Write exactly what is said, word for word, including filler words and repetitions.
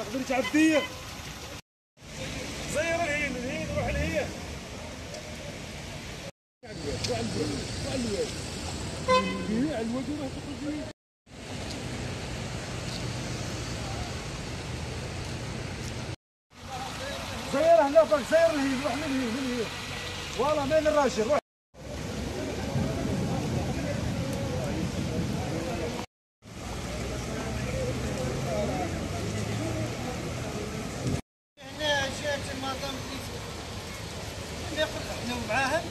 حضرتك عبديه زير الهين الهين روح الهين على الواد على الواد على الواد زير هنا فوق زير الهين روح للهين للهين والله مين الراجل روح هنا جات المطعم ناخذ احنا معاها